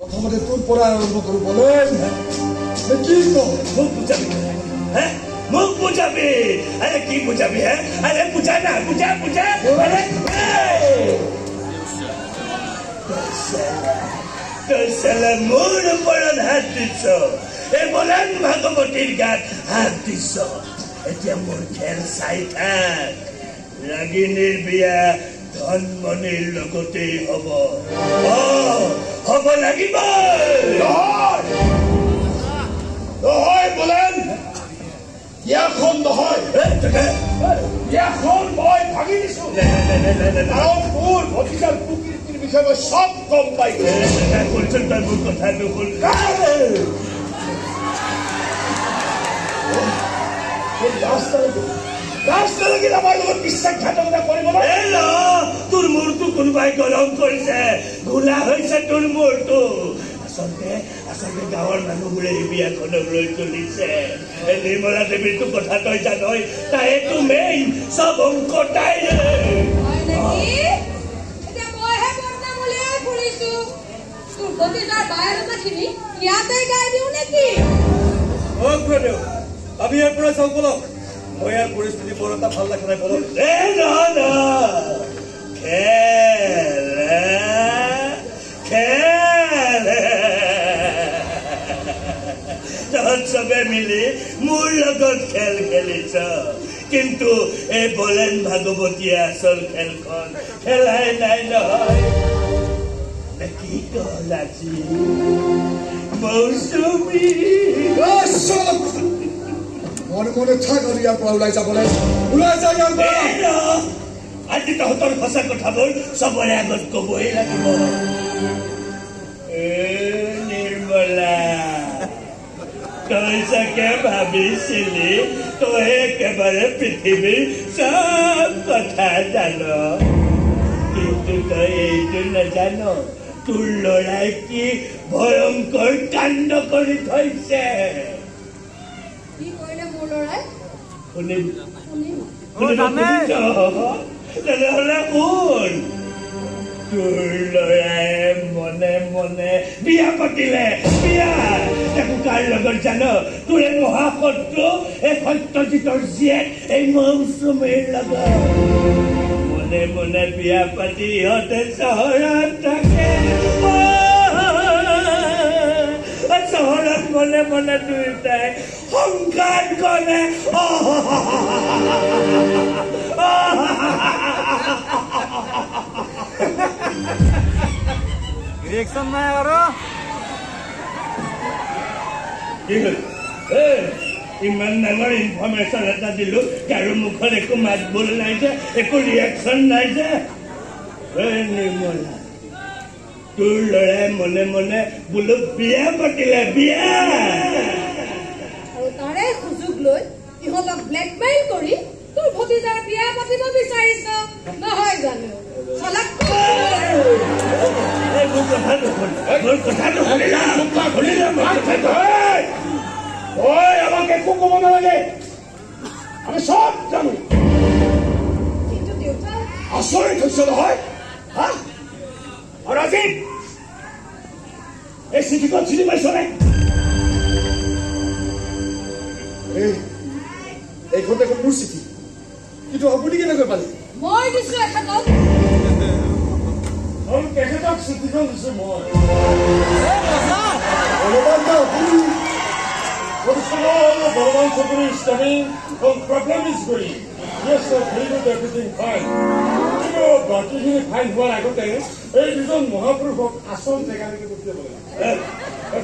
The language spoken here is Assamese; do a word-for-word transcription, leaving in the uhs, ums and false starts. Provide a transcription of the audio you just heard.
প্রথমতে তোর পড়া আরম্ভ করবো বলেন কি মুখ বুঝাবি হ্যাঁ মুখ বুঝাবি আরে কি বুঝাবি হ্যাঁ আরে বুঝা না বুঝা বুঝা আরে তোর সালা মোর পড়ন হাত দিছ এ বলেন ভাগবতীর গাত হাত দিছ এতিয়া মোর খেল চাই থাক রাগিনীর বিয়া ধনমনিৰ লগতে হব হব লাগিব নহয় বলেন ইয়াখন নহয় ইয়াখন মই ভাগি দিছো কাৰণ মোৰ ভতিজাৰ প্ৰকৃতিৰ বিষয়ে মই চব গম পাইছো শুনচোন তই মোৰ কথাটো শুন ৰাস্তালৈকে আমাৰ লগত বিশ্বাসঘাতকতা কৰিবলৈ তোৰ মূৰটো কোনোবাই গৰম কৰিছে ঘোলা হৈছে তোৰ মূৰটো আচলতে আচলতে গাঁৱৰ মানুহবোৰে এই বিয়াখনক লৈ চলিছে নিৰ্মলা দেৱীৰটো কথা তই জানই তাইতো মেইন চব অংক তাই আমি ইয়াৰ পৰা চাওঁ বলক মই ইয়াৰ পৰিস্থিতি বৰ এটা ভাল দেখা নাই বলক খেল খেল তহঁত চবে মিলি মোৰ লগত খেল খেলিছ কিন্তু এই বলেন ভাগৱতীয়ে আচল খেলখন খেলাই নাই নহয় কি কল আজি মৌচুমী মনে মনে থাক আৰু ইয়াৰ পৰা ওলাই যাবলৈ ওলাই যা ইয়াৰ পৰা আজি তহঁতৰ সঁচা কথাবোৰ চবৰে আগত কবই লাগিব নিৰ্মলা তই চাগে ভাবিছিলি তই একেবাৰে পৃথিৱীৰ চব কথা জান কিন্তু তই এইটো নাজান তোৰ লৰাই কি ভয়ংকৰ কাণ্ড কৰি থৈছে তেনেহলে শুন তোৰ লৰাই মনে মনে বিয়া পাতিলে বিয়া তাকো কাৰ লগত জান তোৰ এই মহাশত্ৰু এই সত্যজিতৰ জীয়েক এই মৌচুমীৰ লগত মনে মনে বিয়া পাতি ইহঁতে চহৰত থাকে চহৰত মনে মনে দুয়োটাই সংঘাত কৰে ৰিয়েকশ্যন নাই আৰু কি হ'ল ইমান ডাঙৰ ইনফৰমেশ্যন এটা দিলো কাৰো মুখত একো মাত বোল নাই যে একো ৰিয়েকশ্যন নাই যে নিৰ্মলা তোৰ লৰাই মনে মনে বোলো বিয়া পাতিলে বিয়া আৰু তাৰে সুযোগ লৈ ইহঁতক ব্লেকমেইল কৰি তোৰ ভতিজাৰ বিয়া পাতিব বিচাৰিছ নহয় জানো আমাক একো কব নালাগে আমি চব জানো কিন্তু দেউতা আচৰিত হৈছে নহয় হা আৰু আজি এই চিঠিখন চিনি পাইছ নে এইখন দেখোন মোৰ চিঠি কিন্তু আপুনি কেনেকৈ পালে মই দিছো এখেতক তেখেতক চিঠিখন দিছো মই আপুনি Balaban Chowdhury is coming. The problem is going. Yes, sir. Very good. Everything fine. You know, but you need to find what I got there. Hey, this one Mahaprabhu. Asal, they can't get to the